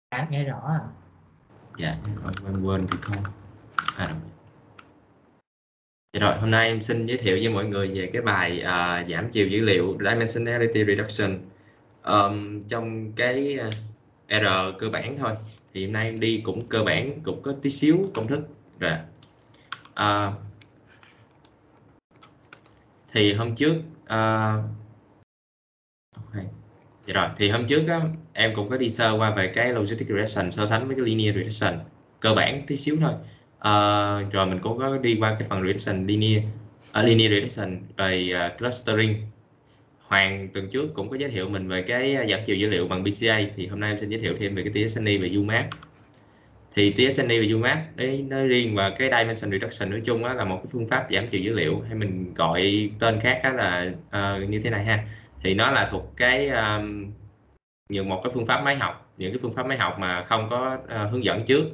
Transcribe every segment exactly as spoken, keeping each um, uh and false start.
Dạ, nghe rõ à. Dạ, coi quên quên thì không. À, rồi. Dạ rồi, hôm nay em xin giới thiệu với mọi người về cái bài à, giảm chiều dữ liệu Dimensionality Reduction. Um, trong cái uh, R cơ bản thôi. Thì hôm nay em đi cũng cơ bản, cũng có tí xíu công thức. Rồi. À, thì hôm trước uh, okay. Dạ rồi, thì hôm trước á, em cũng có đi sơ qua về cái logistic regression so sánh với cái linear regression cơ bản tí xíu thôi. Uh, rồi mình cũng có đi qua cái phần regression linear uh, linear regression về uh, clustering. Hoàng tuần trước cũng có giới thiệu mình về cái giảm chiều dữ liệu bằng bê xê a, thì hôm nay em xin giới thiệu thêm về cái tê ét en i và u mát. Thì tê ét en i và u mát đấy, nói riêng và cái dimension reduction nói chung á, là một cái phương pháp giảm chiều dữ liệu, hay mình gọi tên khác á là uh, như thế này ha. Thì nó là thuộc cái um, những một cái phương pháp máy học, những cái phương pháp máy học mà không có uh, hướng dẫn trước,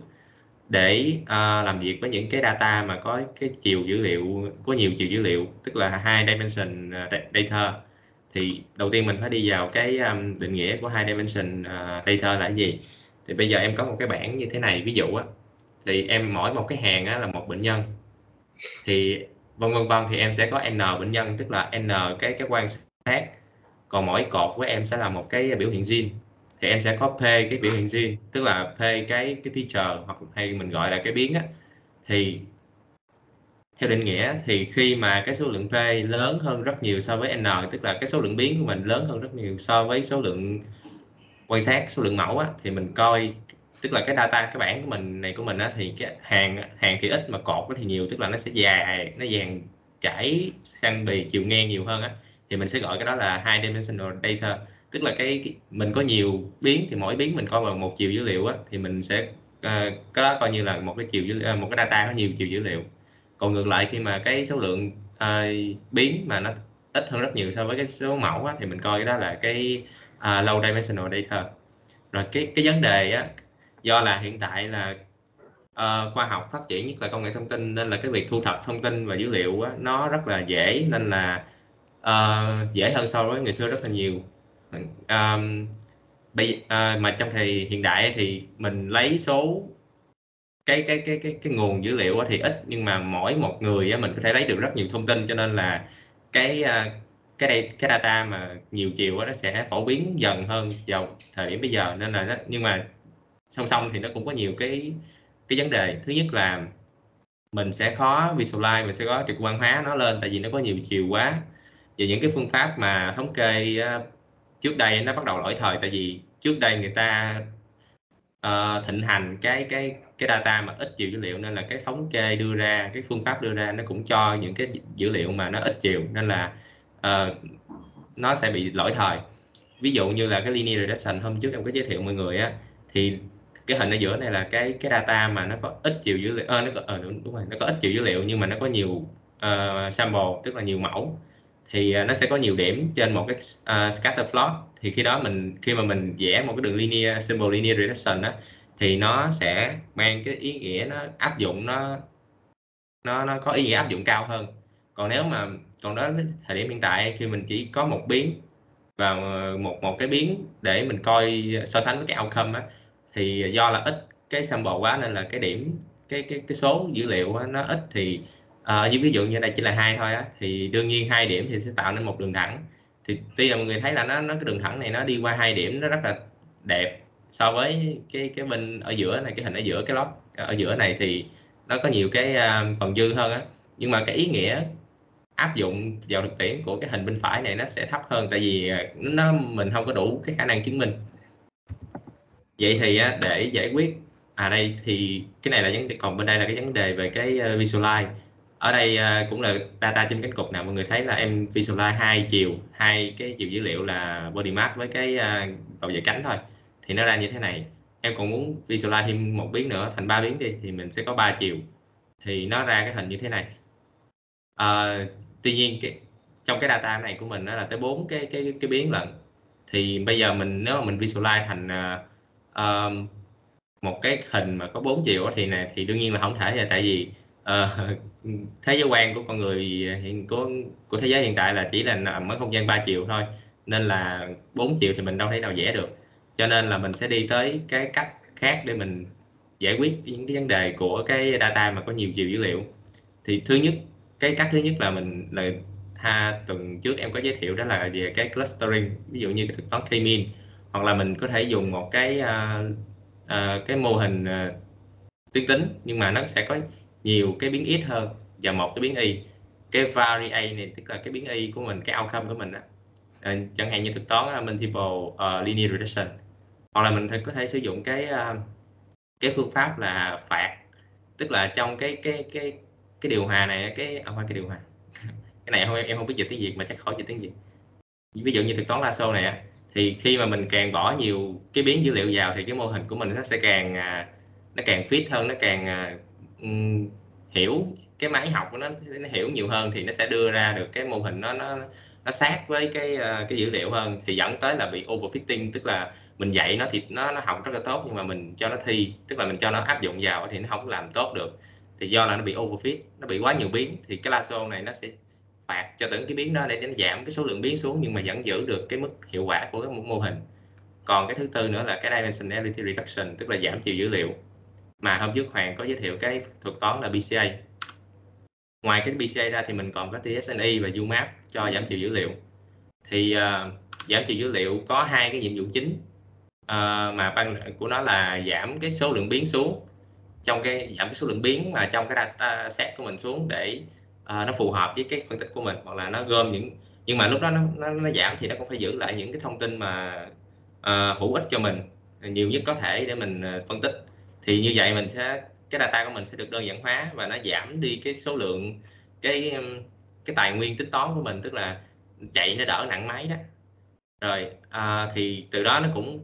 để uh, làm việc với những cái data mà có cái chiều dữ liệu, có nhiều chiều dữ liệu, tức là high dimension data. Thì đầu tiên mình phải đi vào cái um, định nghĩa của high dimension uh, data là cái gì. Thì bây giờ em có một cái bảng như thế này, ví dụ á, thì em mỗi một cái hàng á, là một bệnh nhân, thì vân vân vân thì em sẽ có n bệnh nhân, tức là n cái cái quan sát, còn mỗi cột của em sẽ là một cái biểu hiện gene, thì em sẽ có p cái biểu hiện gene, tức là p cái cái feature, hoặc hay mình gọi là cái biến á. Thì theo định nghĩa thì khi mà cái số lượng p lớn hơn rất nhiều so với n, tức là cái số lượng biến của mình lớn hơn rất nhiều so với số lượng quan sát, số lượng mẫu á, thì mình coi, tức là cái data, cái bảng của mình này của mình á, thì cái hàng hàng thì ít mà cột thì nhiều, tức là nó sẽ dài, nó dàn trải sang bì chiều ngang nhiều hơn á, thì mình sẽ gọi cái đó là high dimensional data. Tức là cái, cái mình có nhiều biến, thì mỗi biến mình coi bằng một chiều dữ liệu á, thì mình sẽ uh, cái đó coi như là một cái chiều dữ, uh, một cái data có nhiều chiều dữ liệu. Còn ngược lại, khi mà cái số lượng uh, biến mà nó ít hơn rất nhiều so với cái số mẫu á, thì mình coi cái đó là cái uh, low dimensional data. Rồi cái cái vấn đề á, do là hiện tại là uh, khoa học phát triển, nhất là công nghệ thông tin, nên là cái việc thu thập thông tin và dữ liệu á, nó rất là dễ, nên là uh, dễ hơn so với người xưa rất là nhiều. Um, bây uh, mà trong thời hiện đại thì mình lấy số cái cái cái cái cái nguồn dữ liệu thì ít, nhưng mà mỗi một người á, mình có thể lấy được rất nhiều thông tin, cho nên là cái cái đây cái data mà nhiều chiều á, nó sẽ phổ biến dần hơn vào thời điểm bây giờ. Nên là nó, nhưng mà song song thì nó cũng có nhiều cái cái vấn đề. Thứ nhất là mình sẽ khó visualize, mình sẽ có trực quan hóa nó lên, tại vì nó có nhiều chiều quá. Và những cái phương pháp mà thống kê trước đây nó bắt đầu lỗi thời, tại vì trước đây người ta uh, thịnh hành cái cái cái data mà ít chiều dữ liệu, nên là cái thống kê đưa ra, cái phương pháp đưa ra nó cũng cho những cái dữ liệu mà nó ít chiều, nên là uh, nó sẽ bị lỗi thời. Ví dụ như là cái linear regression hôm trước em có giới thiệu mọi người á, thì cái hình ở giữa này là cái cái data mà nó có ít chiều dữ liệu, à, nó có, à, đúng, đúng rồi, nó có ít chiều dữ liệu nhưng mà nó có nhiều uh, sample, tức là nhiều mẫu, thì uh, nó sẽ có nhiều điểm trên một cái uh, scatter plot. Thì khi đó mình, khi mà mình vẽ một cái đường linear symbol linear regression á, thì nó sẽ mang cái ý nghĩa nó áp dụng, nó nó nó có ý nghĩa áp dụng cao hơn. Còn nếu mà còn đó thời điểm hiện tại, khi mình chỉ có một biến và một một cái biến để mình coi so sánh với cái outcome á, thì do là ít cái sample quá, nên là cái điểm, cái cái cái số dữ liệu á, nó ít. Thì uh, như ví dụ như đây chỉ là hai thôi á, thì đương nhiên hai điểm thì sẽ tạo nên một đường thẳng. Thì tuy là mọi người thấy là nó nó cái đường thẳng này nó đi qua hai điểm, nó rất là đẹp so với cái cái bên ở giữa này, cái hình ở giữa cái lót ở giữa này thì nó có nhiều cái uh, phần dư hơn á. Nhưng mà cái ý nghĩa áp dụng vào thực tiễn của cái hình bên phải này nó sẽ thấp hơn, tại vì nó mình không có đủ cái khả năng chứng minh. Vậy thì để giải quyết, à đây thì cái này là vấn đề, còn bên đây là cái vấn đề về cái visualize. Ở đây cũng là data trên cánh cụt nào, mọi người thấy là em visualize hai chiều, hai cái chiều dữ liệu là body mass với cái đầu dải cánh thôi, thì nó ra như thế này. Em còn muốn visualize thêm một biến nữa thành ba biến đi, thì mình sẽ có ba chiều, thì nó ra cái hình như thế này. À, tuy nhiên cái, trong cái data này của mình nó là tới bốn cái cái cái biến lận. Thì bây giờ mình, nếu mà mình visualize thành uh, một cái hình mà có bốn chiều thì này, thì đương nhiên là không thể, là tại vì uh, thế giới quan của con người hiện của của thế giới hiện tại là chỉ là nằm ở không gian ba chiều thôi, nên là bốn chiều thì mình đâu thể nào vẽ được. Cho nên là mình sẽ đi tới cái cách khác để mình giải quyết những cái vấn đề của cái data mà có nhiều chiều dữ liệu. Thì thứ nhất, cái cách thứ nhất là mình là ha tuần trước em có giới thiệu, đó là về cái clustering, ví dụ như cái thuật toán K-mean, hoặc là mình có thể dùng một cái uh, uh, cái mô hình uh, tuyến tính nhưng mà nó sẽ có nhiều cái biến x hơn và một cái biến y. Cái vari a này tức là cái biến y của mình, cái outcome của mình đó. À, chẳng hạn như thuật toán uh, multiple uh, linear regression, hoặc là mình có thể sử dụng cái uh, cái phương pháp là phạt, tức là trong cái cái cái cái điều hòa này, cái à, không cái điều hòa cái này không, em không biết dịch tiếng Việt mà chắc khỏi dịch tiếng Việt. Ví dụ như thuật toán lasso này thì khi mà mình càng bỏ nhiều cái biến dữ liệu vào thì cái mô hình của mình nó sẽ càng nó càng fit hơn, nó càng um, hiểu cái máy học của nó, nó hiểu nhiều hơn thì nó sẽ đưa ra được cái mô hình nó nó nó sát với cái cái dữ liệu hơn, thì dẫn tới là bị overfitting, tức là mình dạy nó thì nó nó học rất là tốt nhưng mà mình cho nó thi, tức là mình cho nó áp dụng vào thì nó không làm tốt được, thì do là nó bị overfit, nó bị quá nhiều biến, thì cái lasso này nó sẽ phạt cho từng cái biến đó để nó giảm cái số lượng biến xuống nhưng mà vẫn giữ được cái mức hiệu quả của cái mô hình. Còn cái thứ tư nữa là cái dimensionality reduction, tức là giảm chiều dữ liệu, mà hôm trước Hoàng có giới thiệu cái thuật toán là bê xê a. Ngoài cái bê xê a ra thì mình còn có tê ét en i và u map cho giảm chiều dữ liệu. Thì uh, giảm chiều dữ liệu có hai cái nhiệm vụ chính uh, mà ban của nó là giảm cái số lượng biến xuống, trong cái giảm cái số lượng biến mà trong cái data set của mình xuống để uh, nó phù hợp với cái phân tích của mình, hoặc là nó gom những, nhưng mà lúc đó nó, nó, nó giảm thì nó cũng phải giữ lại những cái thông tin mà uh, hữu ích cho mình nhiều nhất có thể để mình uh, phân tích. Thì như vậy mình sẽ, cái data của mình sẽ được đơn giản hóa và nó giảm đi cái số lượng cái cái tài nguyên tính toán của mình, tức là chạy nó đỡ nặng máy đó. Rồi à, thì từ đó nó cũng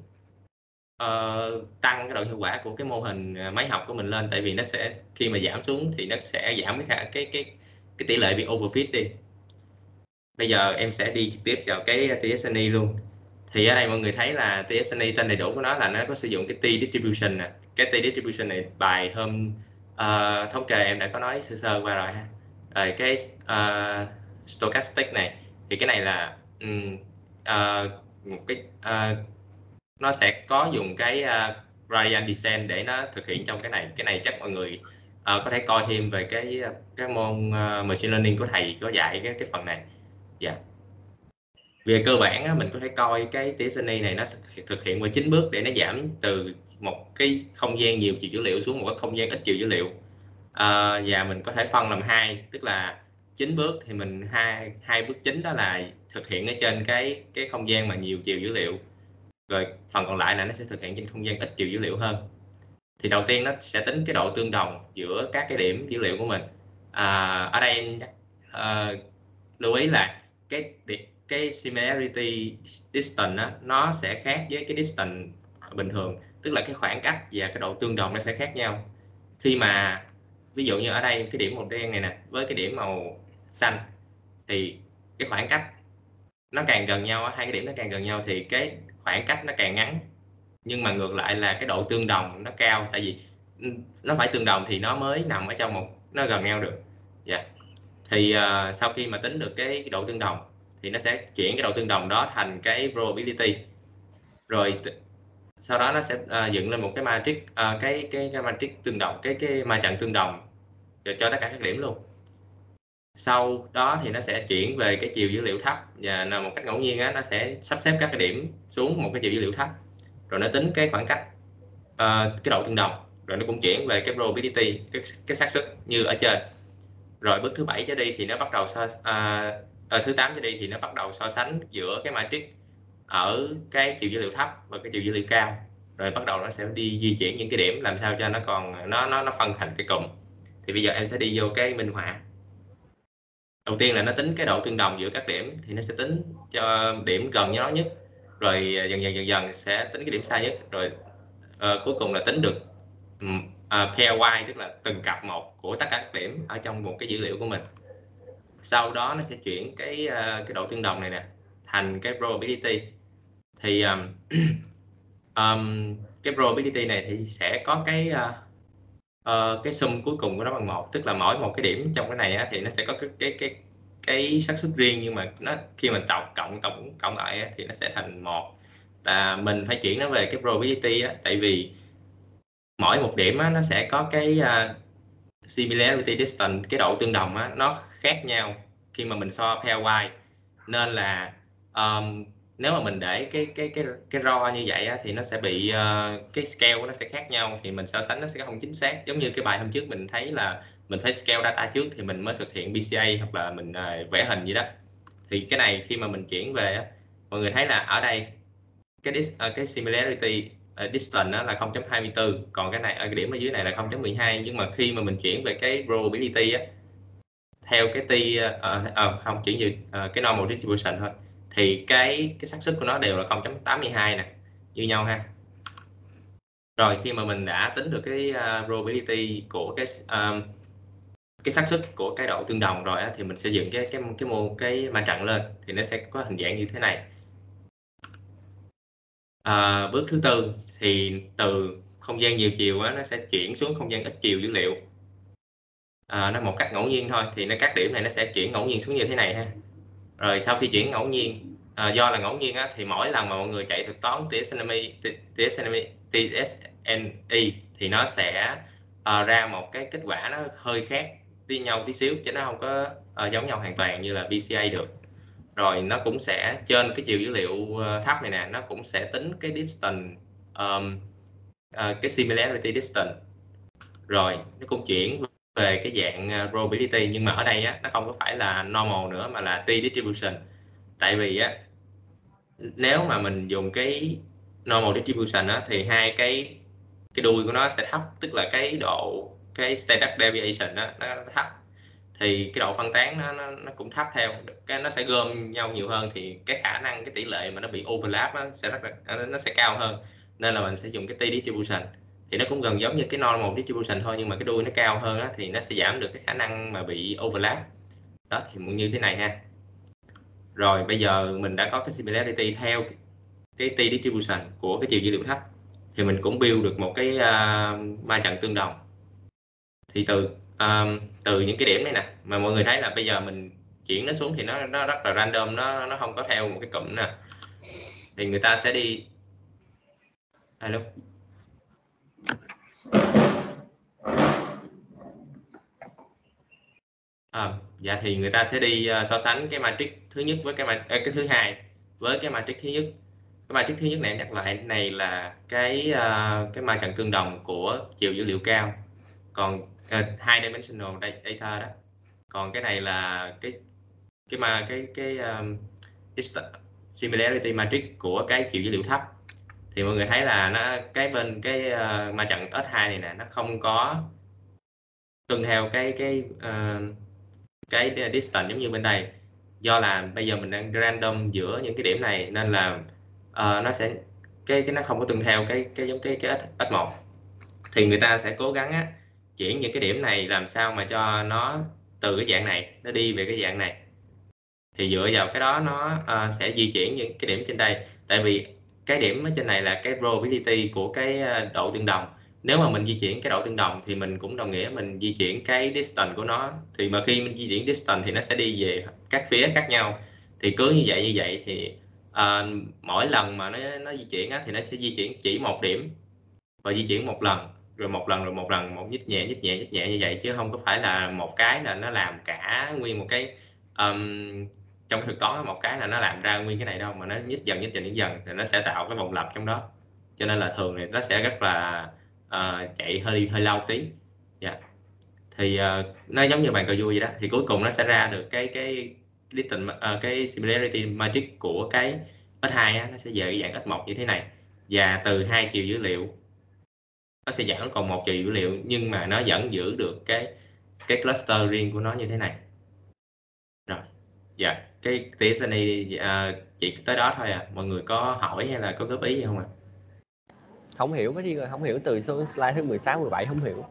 uh, tăng cái độ hiệu quả của cái mô hình máy học của mình lên, tại vì nó sẽ khi mà giảm xuống thì nó sẽ giảm cái cái cái cái tỷ lệ bị overfit đi. Bây giờ em sẽ đi trực tiếp vào cái tê ét en i luôn. Thì ở đây mọi người thấy là tê ét en i tên đầy đủ của nó là nó có sử dụng cái t-distribution nè. Cái t-distribution này bài hôm uh, thống kê em đã có nói sơ sơ qua rồi ha. Rồi cái uh, stochastic này thì cái này là um, uh, một cái uh, nó sẽ có dùng cái uh, gradient descent để nó thực hiện trong cái này. Cái này chắc mọi người uh, có thể coi thêm về cái cái môn uh, machine learning của thầy có dạy cái cái phần này. Dạ. Yeah. Về cơ bản á, mình có thể coi cái tê ét en i này nó thực hiện qua chín bước để nó giảm từ một cái không gian nhiều chiều dữ liệu xuống một cái không gian ít chiều dữ liệu. À, và mình có thể phân làm hai, tức là chín bước thì mình hai hai bước chính đó là thực hiện ở trên cái cái không gian mà nhiều chiều dữ liệu, rồi phần còn lại là nó sẽ thực hiện trên không gian ít chiều dữ liệu hơn. Thì đầu tiên nó sẽ tính cái độ tương đồng giữa các cái điểm dữ liệu của mình. À, ở đây à, lưu ý là cái cái similarity distance đó, nó sẽ khác với cái distance bình thường, tức là cái khoảng cách và cái độ tương đồng nó sẽ khác nhau. Khi mà ví dụ như ở đây cái điểm màu đen này nè với cái điểm màu xanh thì cái khoảng cách nó càng gần nhau, hai cái điểm nó càng gần nhau thì cái khoảng cách nó càng ngắn, nhưng mà ngược lại là cái độ tương đồng nó cao, tại vì nó phải tương đồng thì nó mới nằm ở trong một, nó gần nhau được. Dạ. Yeah. Thì uh, sau khi mà tính được cái độ tương đồng thì nó sẽ chuyển cái độ tương đồng đó thành cái probability, rồi sau đó nó sẽ uh, dựng lên một cái matrix, uh, cái cái cái matrix tương đồng, cái cái ma trận tương đồng rồi cho tất cả các điểm luôn. Sau đó thì nó sẽ chuyển về cái chiều dữ liệu thấp và là một cách ngẫu nhiên á, nó sẽ sắp xếp các cái điểm xuống một cái chiều dữ liệu thấp, rồi nó tính cái khoảng cách, uh, cái độ tương đồng, rồi nó cũng chuyển về cái probability, cái, cái xác suất như ở trên. Rồi bước thứ bảy trở đi thì nó bắt đầu so à, ở thứ tám trở đi thì nó bắt đầu so sánh giữa cái matrix ở cái chiều dữ liệu thấp và cái chiều dữ liệu cao, rồi bắt đầu nó sẽ đi di chuyển những cái điểm làm sao cho nó còn nó nó nó phân thành cái cụm. Thì bây giờ em sẽ đi vô cái minh họa. Đầu tiên là nó tính cái độ tương đồng giữa các điểm, thì nó sẽ tính cho điểm gần nhau nhất, rồi dần dần dần dần sẽ tính cái điểm xa nhất, rồi uh, cuối cùng là tính được um, uh, pairwise, tức là từng cặp một của tất cả các điểm ở trong một cái dữ liệu của mình. Sau đó nó sẽ chuyển cái uh, cái độ tương đồng này nè thành cái probability. Thì um, um, cái probability này thì sẽ có cái uh, uh, cái sum cuối cùng của nó bằng một, tức là mỗi một cái điểm trong cái này á, thì nó sẽ có cái cái cái cái xác suất riêng, nhưng mà nó khi mình tổng cộng tổng cộng lại á, thì nó sẽ thành một. Và mình phải chuyển nó về cái probability á, tại vì mỗi một điểm á, nó sẽ có cái uh, similarity distance, cái độ tương đồng á, nó khác nhau khi mà mình so pairwise, nên là um, nếu mà mình để cái cái cái cái raw như vậy á, thì nó sẽ bị uh, cái scale của nó sẽ khác nhau, thì mình so sánh nó sẽ không chính xác. Giống như cái bài hôm trước mình thấy là mình phải scale data trước thì mình mới thực hiện pê xê a hoặc là mình uh, vẽ hình gì đó. Thì cái này khi mà mình chuyển về á, mọi người thấy là ở đây cái uh, cái similarity uh, distance đó là không chấm hai mươi tư, còn cái này ở cái điểm ở dưới này là không chấm mười hai. Nhưng mà khi mà mình chuyển về cái probability á, theo cái t uh, uh, không chuyển về uh, cái normal distribution thôi, thì cái cái xác suất của nó đều là không chấm tám mươi hai nè, như nhau ha. Rồi khi mà mình đã tính được cái uh, probability của cái um, cái xác suất của cái độ tương đồng rồi á, thì mình sẽ dựng cái cái cái mô cái ma trận lên, thì nó sẽ có hình dạng như thế này. À, bước thứ tư thì từ không gian nhiều chiều á, nó sẽ chuyển xuống không gian ít chiều dữ liệu. À, nó một cách ngẫu nhiên thôi, thì nó các điểm này nó sẽ chuyển ngẫu nhiên xuống như thế này ha. Rồi sau khi chuyển ngẫu nhiên, à, do là ngẫu nhiên á, thì mỗi lần mà mọi người chạy thuật toán tê ét en i thì nó sẽ uh, ra một cái kết quả nó hơi khác với nhau tí xíu, chứ nó không có uh, giống nhau hoàn toàn như là pê xê a được. Rồi nó cũng sẽ trên cái chiều dữ liệu uh, thấp này nè, nó cũng sẽ tính cái distance, um, uh, cái similarity distance. Rồi nó cũng chuyển về cái dạng uh, probability, nhưng mà ở đây á, nó không có phải là normal nữa mà là t-distribution. Tại vì á, nếu mà mình dùng cái normal distribution á, thì hai cái cái đuôi của nó sẽ thấp, tức là cái độ cái standard deviation đó, nó thấp, thì cái độ phân tán nó, nó, nó cũng thấp theo, cái nó sẽ gom nhau nhiều hơn, thì cái khả năng cái tỷ lệ mà nó bị overlap nó sẽ rất là nó sẽ cao hơn, nên là mình sẽ dùng cái t-distribution. Thì nó cũng gần giống như cái normal distribution thôi, nhưng mà cái đuôi nó cao hơn á, thì nó sẽ giảm được cái khả năng mà bị overlap đó, thì như thế này ha. Rồi bây giờ mình đã có cái similarity theo cái t-distribution của cái chiều dữ liệu thấp, thì mình cũng build được một cái uh, ma trận tương đồng. Thì từ uh, từ những cái điểm này nè, mà mọi người thấy là bây giờ mình chuyển nó xuống thì nó nó rất là random, nó nó không có theo một cái cụm nè, thì người ta sẽ đi Hello. À, dạ thì người ta sẽ đi uh, so sánh cái matrix thứ nhất với cái ma cái thứ hai với cái matrix thứ nhất. Cái matrix thứ nhất này nhắc lại này là cái uh, cái ma trận tương đồng của chiều dữ liệu cao, còn uh, high dimensional data đó. Còn cái này là cái cái mà cái cái um, similarity matrix của cái chiều dữ liệu thấp. Thì mọi người thấy là nó cái bên cái uh, ma trận ét hai này nè, nó không có tuân theo cái cái uh, cái distance giống như bên đây, do là bây giờ mình đang random giữa những cái điểm này, nên là uh, nó sẽ cái cái nó không có tuân theo cái cái giống cái cái ét một. Thì người ta sẽ cố gắng á, chuyển những cái điểm này làm sao mà cho nó từ cái dạng này nó đi về cái dạng này, thì dựa vào cái đó nó uh, sẽ di chuyển những cái điểm trên đây. Tại vì cái điểm ở trên này là cái probability của cái độ tương đồng, nếu mà mình di chuyển cái độ tương đồng thì mình cũng đồng nghĩa mình di chuyển cái distance của nó, thì mà khi mình di chuyển distance thì nó sẽ đi về các phía khác nhau. Thì cứ như vậy như vậy thì uh, mỗi lần mà nó nó di chuyển á, thì nó sẽ di chuyển chỉ một điểm và di chuyển một lần rồi một lần rồi một lần, một nhích nhẹ nhích nhẹ nhích nhẹ như vậy, chứ không có phải là một cái là nó làm cả nguyên một cái um, trong thực toán một cái là nó làm ra nguyên cái này đâu, mà nó nhích dần nhích dần nhích dần thì nó sẽ tạo cái vòng lặp trong đó, cho nên là thường thì nó sẽ rất là uh, chạy hơi hơi lâu tí. Yeah. Thì uh, nó giống như bàn cờ vua vậy đó, thì cuối cùng nó sẽ ra được cái cái distance, uh, cái similarity matrix của cái ét hai á, nó sẽ về cái dạng ét một như thế này, và từ hai chiều dữ liệu nó sẽ giảm còn một chiều dữ liệu, nhưng mà nó vẫn giữ được cái cái cluster riêng của nó như thế này. Rồi, dạ cái tê ét này à, chỉ tới đó thôi à. Mọi người có hỏi hay là có góp ý gì không ạ? À? Không hiểu cái gì rồi, không hiểu từ số slide thứ mười sáu, mười bảy không hiểu.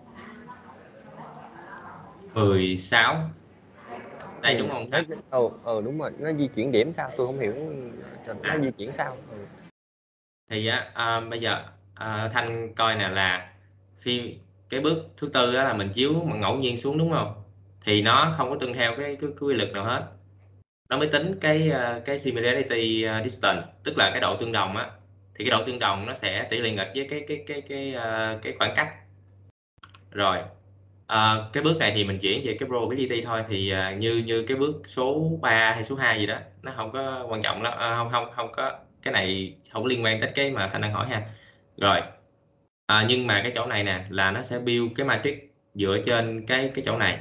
mười sáu đây ừ, đúng không? Nó, ừ, ừ đúng rồi, nó di chuyển điểm sao tôi không hiểu, nó à. di chuyển sao? Ừ. Thì á à, bây giờ à, Thanh coi nè, là khi cái bước thứ tư đó là mình chiếu ngẫu nhiên xuống đúng không? Thì nó không có tuân theo cái cái, cái quy luật nào hết. Nó mới tính cái cái similarity distance, tức là cái độ tương đồng á, thì cái độ tương đồng nó sẽ tỷ lệ nghịch với cái cái cái cái uh, cái khoảng cách. Rồi uh, cái bước này thì mình chuyển về cái probability thôi, thì uh, như như cái bước số ba hay số hai gì đó, nó không có quan trọng lắm, uh, không không không có, cái này không liên quan đến cái mà Thanh đang hỏi ha. Rồi à, nhưng mà cái chỗ này nè là nó sẽ build cái matrix dựa trên cái cái chỗ này.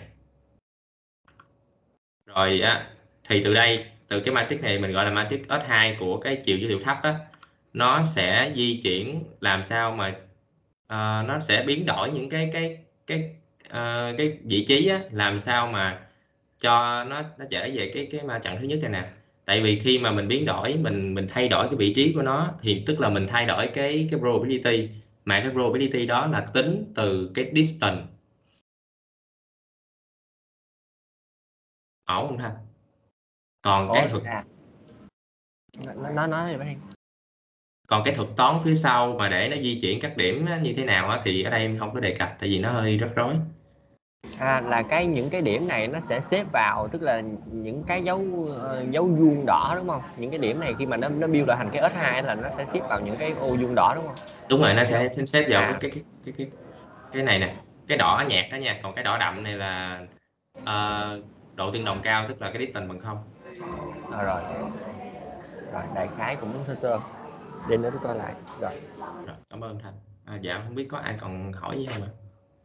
Rồi á, thì từ đây, từ cái matrix này mình gọi là matrix S hai của cái chiều dữ liệu thấp á, nó sẽ di chuyển làm sao mà uh, nó sẽ biến đổi những cái cái cái uh, cái vị trí á, làm sao mà cho nó nó trở về cái cái ma trận thứ nhất này nè. Tại vì khi mà mình biến đổi, mình mình thay đổi cái vị trí của nó thì tức là mình thay đổi cái cái probability, mà cái probability đó là tính từ cái distance. Ổn không Thanh? Còn cái thuật à. nó nó nói đi bạn. Còn cái thuật toán phía sau mà để nó di chuyển các điểm như thế nào á, thì ở đây em không có đề cập, tại vì nó hơi rắc rối. À, là cái những cái điểm này nó sẽ xếp vào, tức là những cái dấu uh, dấu vuông đỏ đúng không? Những cái điểm này khi mà nó nó build lại thành cái S hai là nó sẽ xếp vào những cái ô vuông đỏ đúng không? Đúng rồi, nó sẽ xếp vào à. cái cái cái cái cái này nè, cái đỏ nhạt đó nha, còn cái đỏ đậm này là uh, độ tương đồng cao, tức là cái distance bằng không. À, rồi rồi đại khái cũng sơ sơ để nữa tôi coi lại. Rồi rồi cảm ơn Thành. À, dạ không biết có ai còn hỏi gì không ạ?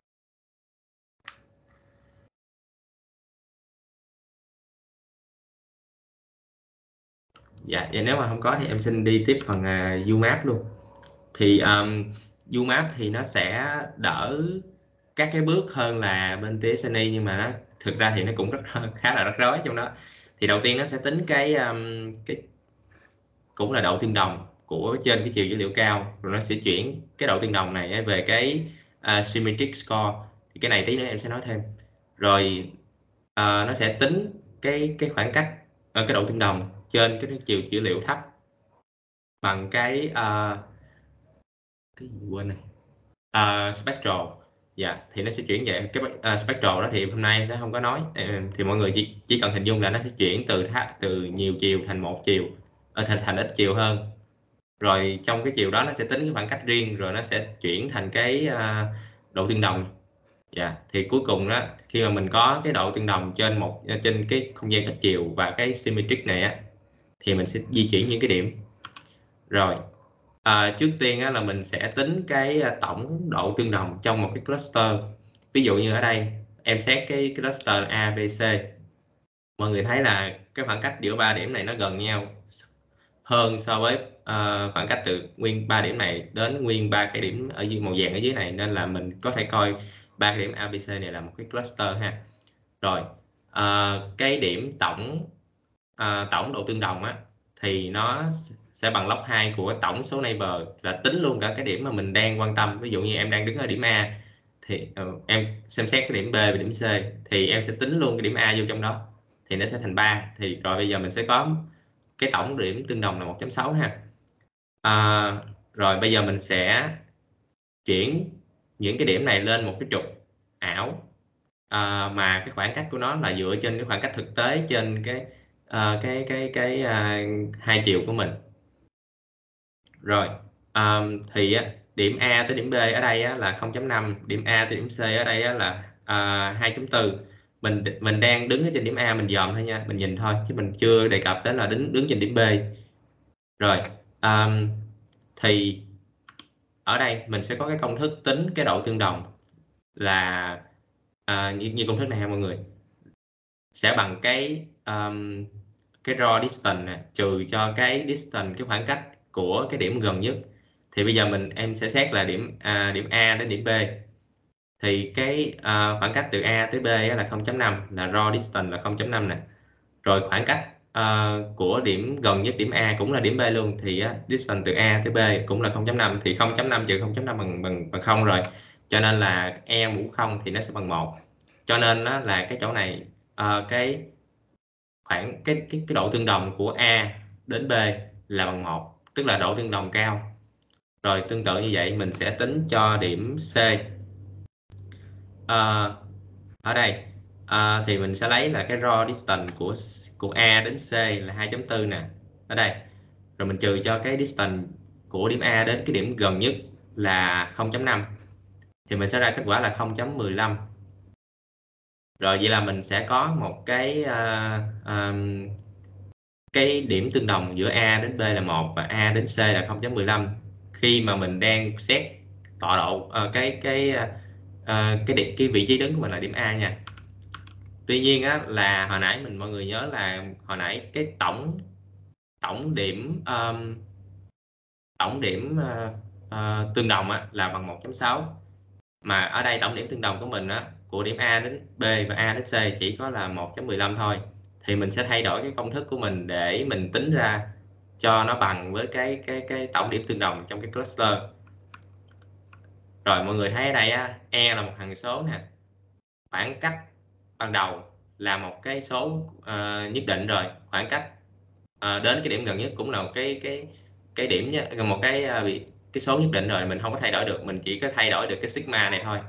Dạ, vậy nếu mà không có thì em xin đi tiếp phần uh, UMap luôn. Thì um, UMap thì nó sẽ đỡ các cái bước hơn là bên tê ét en i, nhưng mà nó thực ra thì nó cũng rất khá là rắc rối trong đó. Thì đầu tiên nó sẽ tính cái um, cái cũng là độ tương đồng của trên cái chiều dữ liệu cao, rồi nó sẽ chuyển cái độ tương đồng này về cái uh, symmetric score. Thì cái này tí nữa em sẽ nói thêm. Rồi uh, nó sẽ tính cái cái khoảng cách, uh, cái độ tương đồng trên cái chiều dữ liệu thấp bằng cái uh, cái gì quên này, uh, spectral. Dạ, thì nó sẽ chuyển về cái uh, spectral đó thì hôm nay em sẽ không có nói. Uh, thì mọi người chỉ chỉ cần hình dung là nó sẽ chuyển từ từ nhiều chiều thành một chiều, uh, thành thành ít chiều hơn. Rồi trong cái chiều đó nó sẽ tính cái khoảng cách riêng, rồi nó sẽ chuyển thành cái uh, độ tương đồng. Dạ, thì cuối cùng đó, khi mà mình có cái độ tương đồng trên một trên cái không gian ít chiều và cái symmetric này á, thì mình sẽ di chuyển những cái điểm. Rồi à, trước tiên á, là mình sẽ tính cái tổng độ tương đồng trong một cái cluster. Ví dụ như ở đây em xét cái cluster A, B, C, mọi người thấy là cái khoảng cách giữa ba điểm này nó gần nhau hơn so với uh, khoảng cách từ nguyên ba điểm này đến nguyên ba cái điểm ở dưới màu vàng ở dưới này, nên là mình có thể coi ba cái điểm A, B, C này là một cái cluster ha. Rồi uh, cái điểm tổng uh, tổng độ tương đồng á, thì nó sẽ bằng log hai của tổng số neighbor, là tính luôn cả cái điểm mà mình đang quan tâm. Ví dụ như em đang đứng ở điểm A thì uh, em xem xét cái điểm B và điểm C, thì em sẽ tính luôn cái điểm A vô trong đó, thì nó sẽ thành ba. Thì rồi bây giờ mình sẽ có cái tổng điểm tương đồng là một chấm sáu ha. À, rồi bây giờ mình sẽ chuyển những cái điểm này lên một cái trục ảo, à, mà cái khoảng cách của nó là dựa trên cái khoảng cách thực tế trên cái à, cái cái cái à, hai chiều của mình. Rồi à, thì á, điểm A tới điểm B ở đây á, là không chấm năm, điểm A tới điểm C ở đây á, là à, hai chấm bốn. Mình mình đang đứng ở trên điểm A, mình dòm thôi nha, mình nhìn thôi chứ mình chưa đề cập đến là đứng đứng trên điểm B. Rồi um, thì ở đây mình sẽ có cái công thức tính cái độ tương đồng là à, như, như công thức này ha mọi người, sẽ bằng cái um, cái raw distance nè, trừ cho cái distance, cái khoảng cách của cái điểm gần nhất. Thì bây giờ mình em sẽ xét là điểm à, điểm A đến điểm B, thì cái à, khoảng cách từ A tới B là không chấm năm, là raw distance là không chấm năm nè. Rồi khoảng cách uh, của điểm gần nhất điểm A cũng là điểm B luôn, thì uh, distance từ A tới B cũng là không chấm năm, thì không chấm năm trừ không chấm năm bằng bằng bằng không rồi, cho nên là E mũ không thì nó sẽ bằng một. Cho nên uh, là cái chỗ này uh, cái khoảng cái, cái cái độ tương đồng của A đến B là bằng một, tức là độ tương đồng cao. Rồi tương tự như vậy mình sẽ tính cho điểm C. Uh, ở đây à, thì mình sẽ lấy là cái raw distance của của A đến C là hai chấm bốn nè, ở đây. Rồi mình trừ cho cái distance của điểm A đến cái điểm gần nhất là không chấm năm thì mình sẽ ra kết quả là không chấm mười lăm. Rồi vậy là mình sẽ có một cái uh, um, cái điểm tương đồng giữa A đến B là một và A đến C là không chấm mười lăm khi mà mình đang xét tọa độ uh, cái cái uh, cái điểm cái vị trí đứng của mình là điểm A nha. Tuy nhiên á, là hồi nãy mình mọi người nhớ là hồi nãy cái tổng tổng điểm um, tổng điểm uh, uh, tương đồng á, là bằng một chấm sáu, mà ở đây tổng điểm tương đồng của mình á, của điểm A đến B và A đến C chỉ có là một chấm mười lăm thôi, thì mình sẽ thay đổi cái công thức của mình để mình tính ra cho nó bằng với cái cái cái tổng điểm tương đồng trong cái cluster. Rồi mọi người thấy ở đây á, E là một hằng số nè, khoảng cách ban đầu là một cái số uh, nhất định rồi, khoảng cách uh, đến cái điểm gần nhất cũng là một cái cái cái điểm nhé, một cái uh, cái số nhất định rồi, mình không có thay đổi được, mình chỉ có thay đổi được cái sigma này thôi.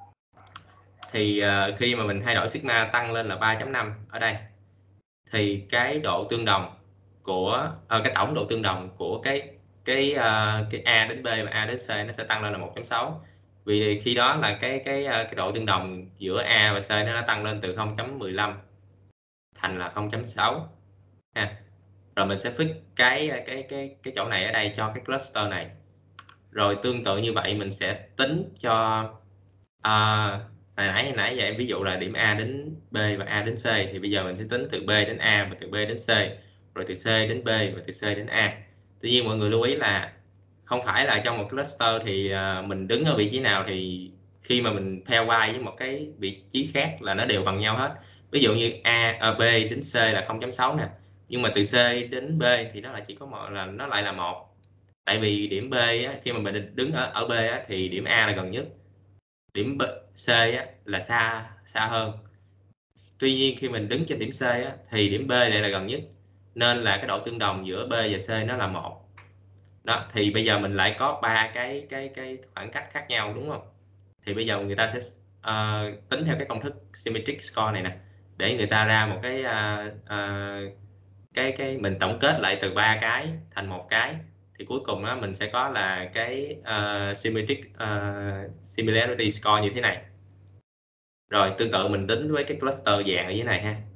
Thì uh, khi mà mình thay đổi sigma tăng lên là ba chấm năm ở đây thì cái độ tương đồng của uh, cái tổng độ tương đồng của cái cái uh, cái A đến B và A đến C nó sẽ tăng lên là một chấm sáu, vì khi đó là cái cái cái độ tương đồng giữa A và C nó đã tăng lên từ không chấm mười lăm thành là không chấm sáu ha. Rồi mình sẽ fix cái cái cái cái chỗ này ở đây cho cái cluster này. Rồi tương tự như vậy mình sẽ tính cho uh, hồi nãy hồi nãy giờ em ví dụ là điểm A đến B và A đến C, thì bây giờ mình sẽ tính từ B đến A và từ B đến C, rồi từ C đến B và từ C đến A. Tuy nhiên mọi người lưu ý là không phải là trong một cluster thì uh, mình đứng ở vị trí nào thì khi mà mình pairwise với một cái vị trí khác là nó đều bằng nhau hết. Ví dụ như A, à, B đến C là không chấm sáu nè, nhưng mà từ C đến B thì nó lại chỉ có một, là nó lại là một. Tại vì điểm B á, khi mà mình đứng ở ở B á, thì điểm A là gần nhất, điểm B, C á, là xa xa hơn. Tuy nhiên khi mình đứng trên điểm C á, thì điểm B lại là gần nhất, nên là cái độ tương đồng giữa B và C nó là một. Đó, thì bây giờ mình lại có ba cái cái cái khoảng cách khác nhau đúng không? Thì bây giờ người ta sẽ uh, tính theo cái công thức symmetric score này nè, để người ta ra một cái uh, uh, cái cái mình tổng kết lại từ ba cái thành một cái, thì cuối cùng đó mình sẽ có là cái uh, symmetric uh, similarity score như thế này. Rồi tương tự mình tính với cái cluster vàng ở dưới này ha.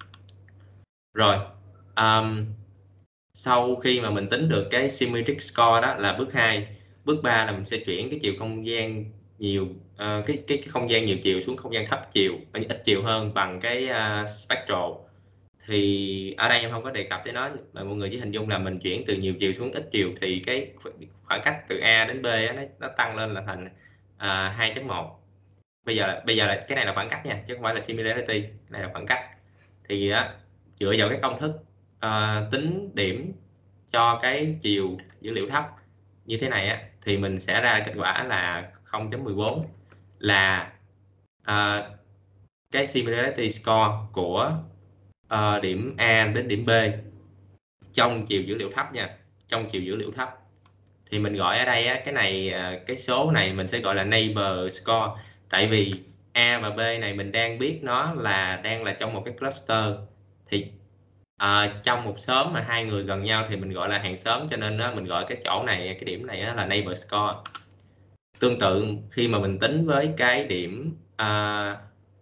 Rồi um, sau khi mà mình tính được cái symmetric score đó là bước hai. Bước ba là mình sẽ chuyển cái chiều không gian nhiều uh, cái, cái cái không gian nhiều chiều xuống không gian thấp chiều, ít chiều hơn bằng cái uh, spectral. Thì ở đây em không có đề cập tới nó, mà mọi người chỉ hình dung là mình chuyển từ nhiều chiều xuống ít chiều thì cái khoảng cách từ A đến B á, nó, nó tăng lên là thành uh, hai chấm một. Bây giờ bây giờ là cái này là khoảng cách nha, chứ không phải là similarity, cái này là khoảng cách. Thì á, dựa vào cái công thức uh, tính điểm cho cái chiều dữ liệu thấp như thế này á, thì mình sẽ ra kết quả là không chấm mười bốn, là uh, cái similarity score của uh, điểm A đến điểm B trong chiều dữ liệu thấp nha, trong chiều dữ liệu thấp. Thì mình gọi ở đây á, cái này cái số này mình sẽ gọi là neighbor score, tại vì A và B này mình đang biết nó là đang là trong một cái cluster, thì à, trong một xóm mà hai người gần nhau thì mình gọi là hàng xóm, cho nên đó, mình gọi cái chỗ này, cái điểm này là neighbor score. Tương tự khi mà mình tính với cái điểm à,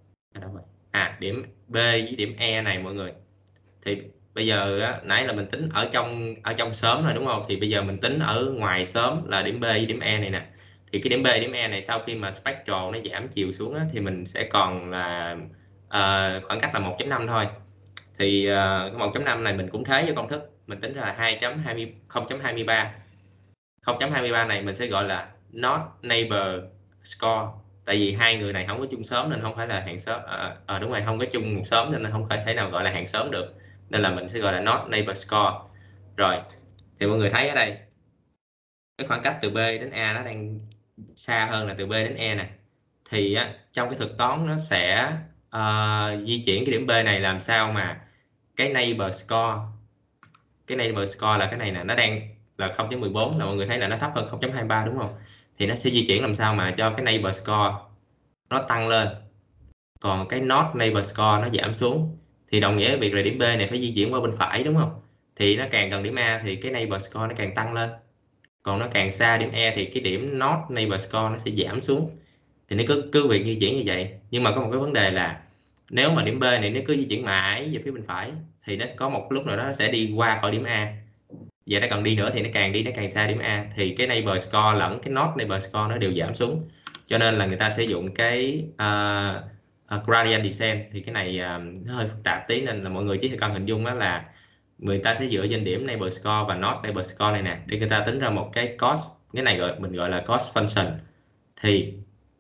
à điểm B với điểm E này mọi người, thì bây giờ á, nãy là mình tính ở trong ở trong xóm rồi đúng không, thì bây giờ mình tính ở ngoài xóm là điểm B với điểm E này nè. Thì cái điểm B điểm E này sau khi mà spectral nó giảm chiều xuống á, thì mình sẽ còn là uh, khoảng cách là một chấm năm thôi. Thì uh, một chấm năm này mình cũng thế với công thức, mình tính ra là hai chấm hai mươi không chấm hai mươi ba. không chấm hai mươi ba này mình sẽ gọi là not neighbor score, tại vì hai người này không có chung xóm nên không phải là hàng xóm. À, à, đúng rồi, không có chung một xóm nên không thể nào gọi là hàng xóm được, nên là mình sẽ gọi là not neighbor score. Rồi thì mọi người thấy ở đây cái khoảng cách từ B đến A nó đang xa hơn là từ B đến E nè, thì á, trong cái thực toán nó sẽ uh, di chuyển cái điểm B này làm sao mà cái neighbor score cái neighbor score là cái này nè, nó đang là không chấm mười bốn, là mọi người thấy là nó thấp hơn không chấm hai mươi ba đúng không, thì nó sẽ di chuyển làm sao mà cho cái neighbor score nó tăng lên, còn cái not neighbor score nó giảm xuống, thì đồng nghĩa với việc là điểm B này phải di chuyển qua bên phải đúng không, thì nó càng gần điểm A thì cái neighbor score nó càng tăng lên, còn nó càng xa điểm E thì cái điểm not neighbor score nó sẽ giảm xuống. Thì nó cứ cứ việc di chuyển như vậy. Nhưng mà có một cái vấn đề là nếu mà điểm B này nó cứ di chuyển mãi về phía bên phải thì nó có một lúc nào đó nó sẽ đi qua khỏi điểm A. Vậy nó cần đi nữa thì nó càng đi nó càng xa điểm A, thì cái neighbor score lẫn cái not neighbor score nó đều giảm xuống. Cho nên là người ta sử dụng cái uh, uh, gradient descent. Thì cái này uh, nó hơi phức tạp tí nên là mọi người chỉ cần hình dung đó là người ta sẽ dựa trên điểm neighbor score và not neighbor score này nè để người ta tính ra một cái cost. Cái này gọi mình gọi là cost function. Thì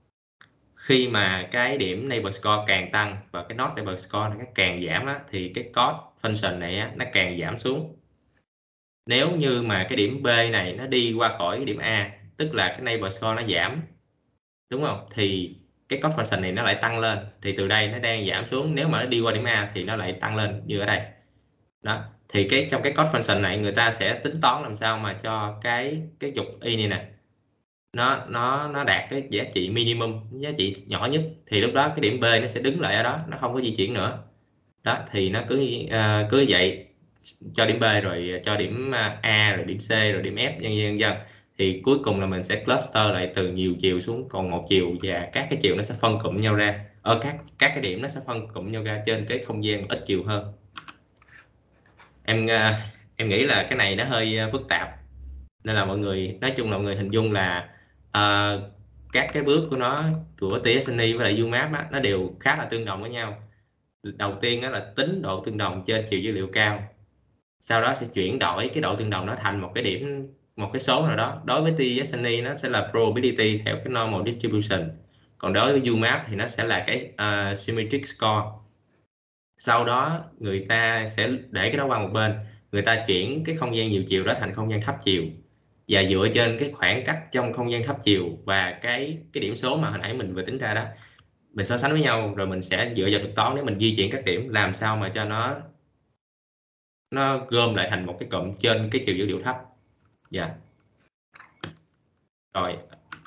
khi mà cái điểm neighbor score càng tăng và cái not neighbor score nó càng giảm á, thì cái cost function này á, nó càng giảm xuống. Nếu như mà cái điểm B này nó đi qua khỏi cái điểm A, tức là cái neighbor score nó giảm, đúng không? Thì cái cost function này nó lại tăng lên. Thì từ đây nó đang giảm xuống, nếu mà nó đi qua điểm A thì nó lại tăng lên như ở đây. Đó. Thì cái trong cái cost function này người ta sẽ tính toán làm sao mà cho cái cái trục y này nè nó nó nó đạt cái giá trị minimum, giá trị nhỏ nhất, thì lúc đó cái điểm B nó sẽ đứng lại ở đó, nó không có di chuyển nữa. Đó thì nó cứ uh, cứ vậy cho điểm B rồi cho điểm A rồi điểm C rồi điểm F nhân dân dân thì cuối cùng là mình sẽ cluster lại từ nhiều chiều xuống còn một chiều, và các cái chiều nó sẽ phân cụm nhau ra ở các các cái điểm nó sẽ phân cụm nhau ra trên cái không gian ít chiều hơn. Em uh, em nghĩ là cái này nó hơi uh, phức tạp nên là mọi người nói chung là mọi người hình dung là uh, các cái bước của nó của tê ét en i với lại UMap á, nó đều khá là tương đồng với nhau. Đầu tiên đó là tính độ tương đồng trên chiều dữ liệu cao, sau đó sẽ chuyển đổi cái độ tương đồng đó thành một cái điểm, một cái số nào đó. Đối với tê ét en i nó sẽ là probability theo cái normal distribution, còn đối với UMap thì nó sẽ là cái uh, symmetric score. Sau đó người ta sẽ để cái đó qua một bên, người ta chuyển cái không gian nhiều chiều đó thành không gian thấp chiều, và dựa trên cái khoảng cách trong không gian thấp chiều và cái cái điểm số mà hồi nãy mình vừa tính ra đó, mình so sánh với nhau rồi mình sẽ dựa vào thuật toán để mình di chuyển các điểm làm sao mà cho nó nó gom lại thành một cái cụm trên cái chiều dữ liệu thấp. Dạ. Yeah. Rồi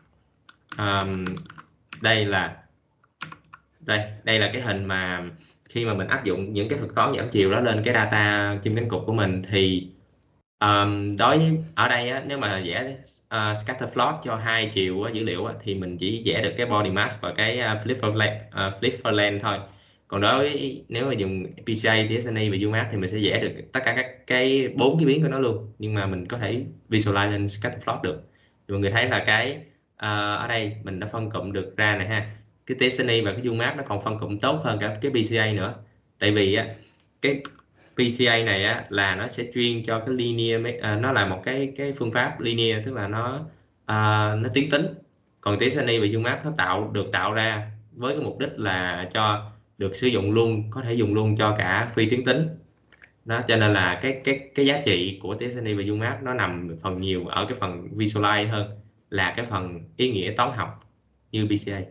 um, đây là đây đây là cái hình mà khi mà mình áp dụng những cái thuật toán giảm chiều đó lên cái data chim cánh cụt của mình thì um, đối với ở đây á, nếu mà vẽ uh, scatter plot cho hai chiều á, dữ liệu á, thì mình chỉ vẽ được cái body mass và cái uh, flip foreland uh, flip foreland thôi. Còn đối với nếu mà dùng pê xê a, tê ét en i và UMap thì mình sẽ vẽ được tất cả các cái bốn cái biến của nó luôn, nhưng mà mình có thể visualize lên scatter plot được. Thì mọi người thấy là cái uh, ở đây mình đã phân cụm được ra này ha. Cái tê ét en i và cái UMap nó còn phân cụm tốt hơn cả cái pê xê a nữa, tại vì á, cái pê xê a này á, là nó sẽ chuyên cho cái linear, uh, nó là một cái cái phương pháp linear, tức là nó uh, nó tuyến tính. Còn tê ét en i và UMap nó tạo được tạo ra với cái mục đích là cho được sử dụng luôn, có thể dùng luôn cho cả phi tuyến tính. Đó, cho nên là cái cái cái giá trị của tê ét en i và UMap nó nằm phần nhiều ở cái phần visualize hơn là cái phần ý nghĩa toán học như pê xê a.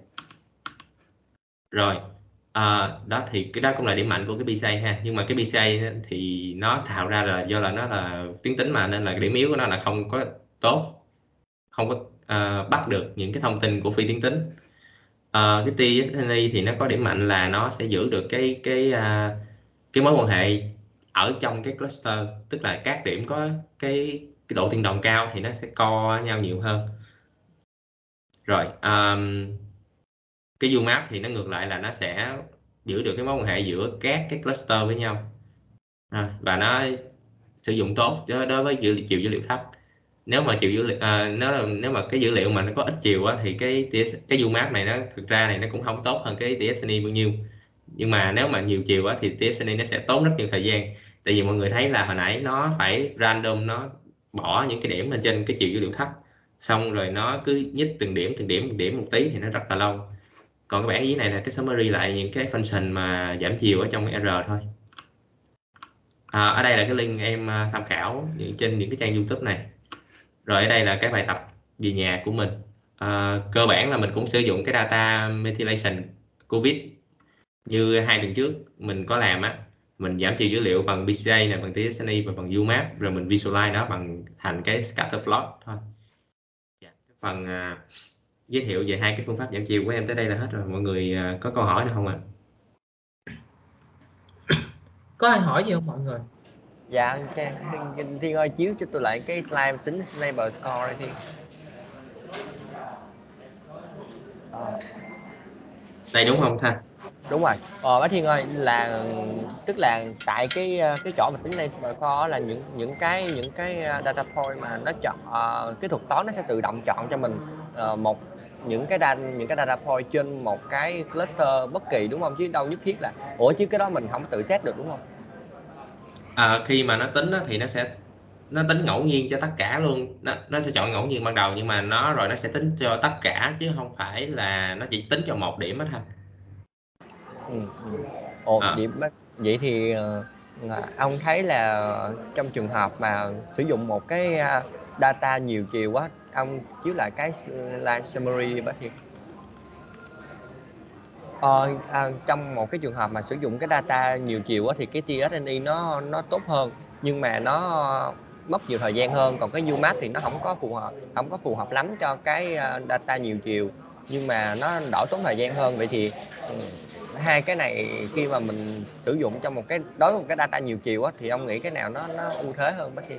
Rồi à, đó thì cái đó cũng là điểm mạnh của cái pê xê a ha, nhưng mà cái pê xê a thì nó tạo ra là do là nó là tuyến tính mà, nên là cái điểm yếu của nó là không có tốt, không có uh, bắt được những cái thông tin của phi tuyến tính. Uh, cái tê ét en i thì nó có điểm mạnh là nó sẽ giữ được cái cái uh, cái mối quan hệ ở trong cái cluster, tức là các điểm có cái cái độ tương đồng cao thì nó sẽ co nhau nhiều hơn. Rồi um, cái UMap thì nó ngược lại là nó sẽ giữ được cái mối quan hệ giữa các cái cluster với nhau à, và nó sử dụng tốt đối với dữ chiều dữ liệu thấp. Nếu mà chiều dữ liệu à, nếu nếu mà cái dữ liệu mà nó có ít chiều á, thì cái cái UMap này nó thực ra này nó cũng không tốt hơn cái tê ét en i bao nhiêu, nhưng mà nếu mà nhiều chiều á, thì tê ét en i nó sẽ tốn rất nhiều thời gian, tại vì mọi người thấy là hồi nãy nó phải random, nó bỏ những cái điểm lên trên cái chiều dữ liệu thấp, xong rồi nó cứ nhích từng điểm từng điểm từng điểm một tí thì nó rất là lâu. Còn cái bản dưới này là cái summary lại những cái function mà giảm chiều ở trong R thôi. À, ở đây là cái link em tham khảo trên những cái trang YouTube này. Rồi ở đây là cái bài tập về nhà của mình. À, cơ bản là mình cũng sử dụng cái data methylation COVID như hai tuần trước mình có làm á, mình giảm chiều dữ liệu bằng pê xê a này, bằng tê ét en i và bằng UMap, rồi mình visualize nó bằng thành cái scatter plot thôi. Cái phần uh, giới thiệu về hai cái phương pháp giảm chiều của em tới đây là hết rồi. Mọi người uh, có câu hỏi nào không ạ? À? Có ai hỏi gì không mọi người? Dạ, Thiên ơi chiếu cho tôi lại cái slide tính Sniper Score đây Thiên. À. Đây đúng không Thanh? Đúng rồi. Ờ, bác Thiên ơi, là tức là tại cái cái chỗ mà tính lên Sniper Score là những những cái những cái data point mà nó chọn uh, cái thuật toán nó sẽ tự động chọn cho mình uh, một những cái data những cái data point trên một cái cluster bất kỳ đúng không, chứ đâu nhất thiết là ủa chứ cái đó mình không tự set được đúng không? À, khi mà nó tính á, thì nó sẽ nó tính ngẫu nhiên cho tất cả luôn, nó, nó sẽ chọn ngẫu nhiên ban đầu nhưng mà nó rồi nó sẽ tính cho tất cả chứ không phải là nó chỉ tính cho một điểm hết Thanh. Ừ, ừ. Ồ, À. điểm vậy thì uh, ông thấy là trong trường hợp mà sử dụng một cái uh, data nhiều chiều quá, ông chiếu lại cái slide summary đi bác Thiên. Ờ, à, trong một cái trường hợp mà sử dụng cái data nhiều chiều á, thì cái tê ét en i nó nó tốt hơn nhưng mà nó mất nhiều thời gian hơn, còn cái UMap thì nó không có phù hợp không có phù hợp lắm cho cái data nhiều chiều nhưng mà nó đỡ tốn thời gian hơn. Vậy thì hai cái này khi mà mình sử dụng trong một cái đối với một cái data nhiều chiều á, thì ông nghĩ cái nào nó nó ưu thế hơn bác Thiên?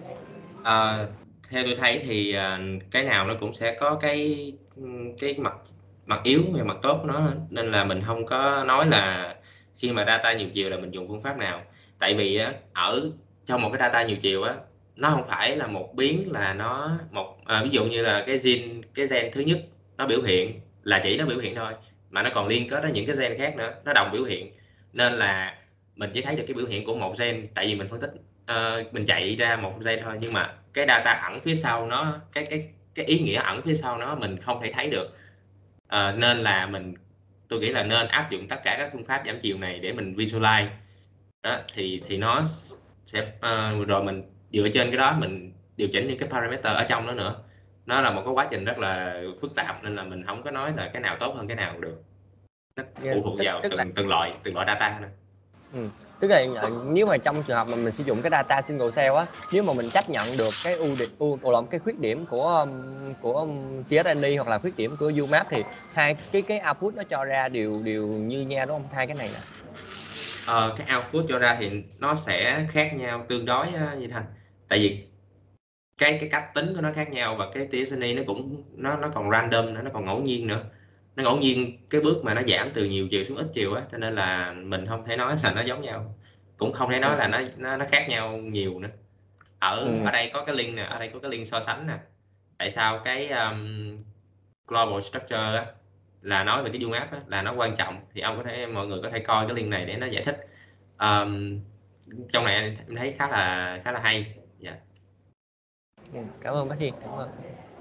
À, theo tôi thấy thì à, cái nào nó cũng sẽ có cái cái mặt mặt yếu và mặt tốt của nó, nên là mình không có nói là khi mà data nhiều chiều là mình dùng phương pháp nào. Tại vì á, ở trong một cái data nhiều chiều á, nó không phải là một biến là nó một à, ví dụ như là cái gen cái gen thứ nhất nó biểu hiện là chỉ nó biểu hiện thôi, mà nó còn liên kết đến những cái gen khác nữa nó đồng biểu hiện, nên là mình chỉ thấy được cái biểu hiện của một gen tại vì mình phân tích uh, mình chạy ra một gen thôi, nhưng mà cái data ẩn phía sau nó cái cái cái ý nghĩa ẩn phía sau nó mình không thể thấy được. Uh, nên là mình tôi nghĩ là nên áp dụng tất cả các phương pháp giảm chiều này để mình visualize đó, thì thì nó sẽ uh, rồi mình dựa trên cái đó mình điều chỉnh những cái parameter ở trong đó nữa. Nó là một cái quá trình rất là phức tạp nên là mình không có nói là cái nào tốt hơn cái nào được, nó phụ thuộc tức, vào tức là từng từng loại từng loại data nữa. Ừ. Tức là nếu mà trong trường hợp mà mình sử dụng cái data single cell á, nếu mà mình chấp nhận được cái ưu điểm ưu lộn cái khuyết điểm của của tê ét en i hoặc là khuyết điểm của UMap thì hai cái cái output nó cho ra đều đều như nhau đúng không, hai cái này nè? Ờ, cái output cho ra thì nó sẽ khác nhau tương đối như Thành, tại vì cái cái cách tính của nó khác nhau và cái tê ét en i nó cũng nó nó còn random nữa, nó còn ngẫu nhiên nữa. Nó ngẫu nhiên cái bước mà nó giảm từ nhiều chiều xuống ít chiều á, cho nên là mình không thể nói là nó giống nhau, cũng không thể nói là nó nó, nó khác nhau nhiều nữa. Ở Ừ. ở đây có cái link nè, ở đây có cái link so sánh nè, tại sao cái um, global structure á, là nói về cái UMap á, là nó quan trọng, thì ông có thể mọi người có thể coi cái link này để nó giải thích. Um, trong này em thấy khá là khá là hay. Dạ. Ừ. Cảm ơn bác Thiên, cảm ơn.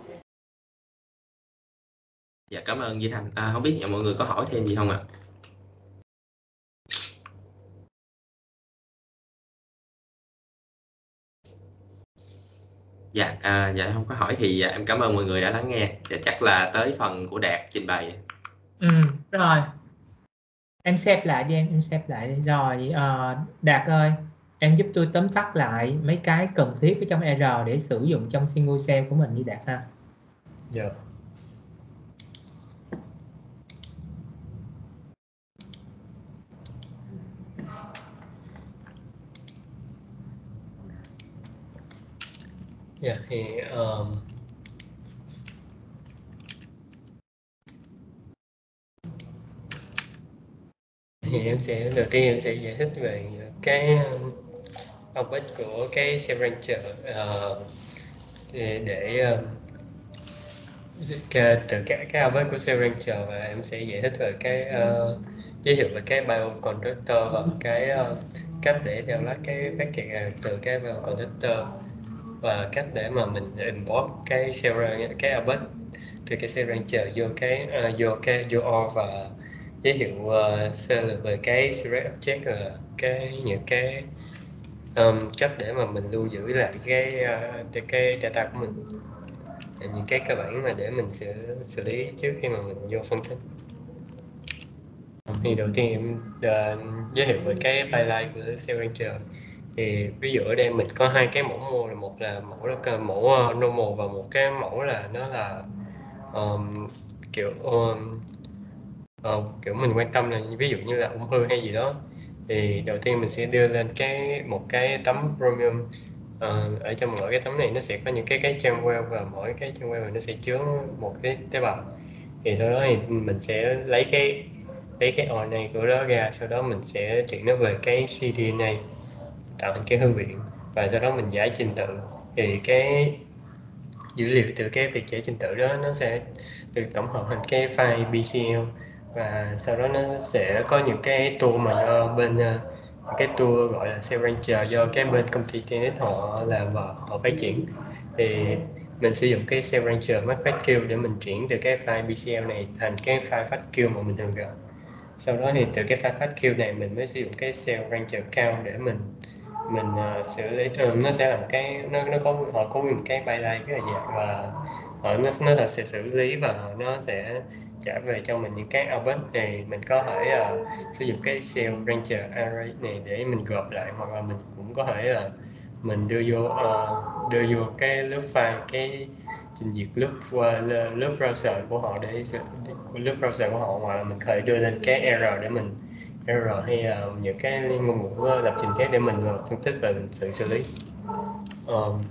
Dạ cảm ơn Duy Thành. À, không biết mọi người có hỏi thêm gì không ạ? Dạ, à, dạ không có hỏi thì dạ, em cảm ơn mọi người đã lắng nghe. Dạ, chắc là tới phần của Đạt trình bày. Ừ, rồi. Em xếp lại đi em, em xếp lại đi. Rồi, uh, Đạt ơi, em giúp tôi tóm tắt lại mấy cái cần thiết ở trong R để sử dụng trong single cell của mình đi Đạt ha. Dạ. Dạ thì um, thì em sẽ đầu tiên em sẽ giải thích về cái object của cái cell rancher uh, để, để uh, cái, từ các cái object của cell rancher, và em sẽ giải thích về cái uh, giới thiệu về cái bioconductor và cái uh, cách để download cái package từ cái bioconductor và cách để mà mình import cái cell cái object từ cái cell rancher vô cái uh, vô cái vô O, và giới thiệu uh, sơ lược về cái select object là cái những cái um, cách để mà mình lưu giữ lại cái uh, cái data của mình, những cái cơ bản mà để mình xử xử lý trước khi mà mình vô phân tích. Thì đầu tiên em uh, giới thiệu về cái pipeline của cell rancher. Thì ví dụ ở đây mình có hai cái mẫu mô, là một là mẫu là mẫu uh, normal và một cái mẫu là nó là um, kiểu um, uh, kiểu mình quan tâm là ví dụ như là ung thư hay gì đó, Thì đầu tiên mình sẽ đưa lên cái một cái tấm Chromium. Ờ, ở trong mỗi cái tấm này nó sẽ có những cái cái trang web, và mỗi cái trang web nó sẽ chứa một cái tế bào. Thì sau đó thì mình sẽ lấy cái lấy cái o này của đó ra, sau đó mình sẽ chuyển nó về cái cDNA tạo thành cái thư viện, và sau đó mình giải trình tự. Thì cái dữ liệu từ cái việc giải trình tự đó nó sẽ được tổng hợp thành cái file bê xê lờ, và sau đó nó sẽ có những cái tool mà do bên uh, cái tool gọi là Cell Rancher do cái bên công ty Tenet họ làm và họ phát triển. Thì mình sử dụng cái Cell Rancher MathFastQ để mình chuyển từ cái file bê xê lờ này thành cái file FastQ mà mình thường gặp. Sau đó thì từ cái file FastQ này mình mới sử dụng cái Cell Rancher Count để mình mình uh, xử lý. uh, nó sẽ làm cái nó nó có họ có một cái pipeline rất là dài, và họ nó nó là sẽ xử lý và nó sẽ trả về cho mình những cái output này. Mình có thể uh, sử dụng cái Cell Rancher Array này để mình gộp lại, hoặc là mình cũng có thể là mình đưa vô uh, đưa vô cái lớp file, cái trình duyệt lớp qua lớp browser của họ để lớp browser của họ, hoặc là mình có thể đưa lên cái error để mình error hay là những cái ngôn ngữ lập trình khác để mình phân tích và tự xử lý. Um,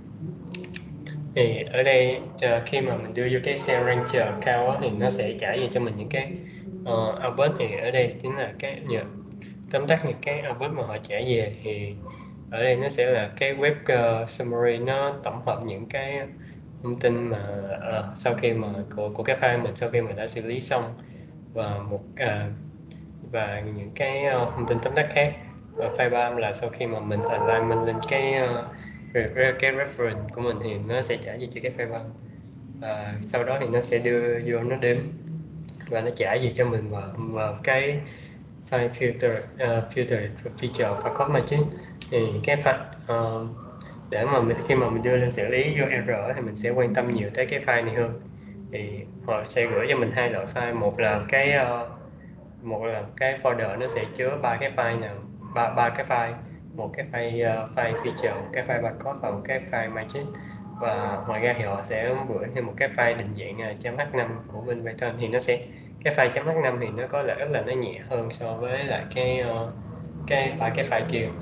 thì ở đây khi mà mình đưa vô cái Cell Rancher Count thì nó sẽ trả về cho mình những cái uh, output. Thì ở đây chính là cái tóm tắt những cái output mà họ trả về. Thì ở đây nó sẽ là cái web uh, summary, nó tổng hợp những cái thông tin mà uh, sau khi mà của của cái file mình sau khi mình đã xử lý xong, và một uh, và những cái uh, thông tin tóm tắt khác. Và file ba là sau khi mà mình alignment lên cái uh, cái reference của mình thì nó sẽ trả về cho cái file ba, và sau đó thì nó sẽ đưa vô nó đếm và nó trả về cho mình vào, vào cái file filter uh, filter feature và code matching. Thì cái file uh, để mà mình khi mà mình đưa lên xử lý vô error thì mình sẽ quan tâm nhiều tới cái file này hơn. Thì họ sẽ gửi cho mình hai loại file, một là cái uh, một là cái folder nó sẽ chứa ba cái file nào ba ba cái file, một cái file uh, file feature, một cái file barcode và một cái file magic. Và ngoài ra thì họ sẽ gửi thêm một cái file định dạng uh, .h năm của bên Python. Thì nó sẽ cái file .h năm thì nó có lợi ích là nó nhẹ hơn so với lại cái uh, cái ba cái file kia.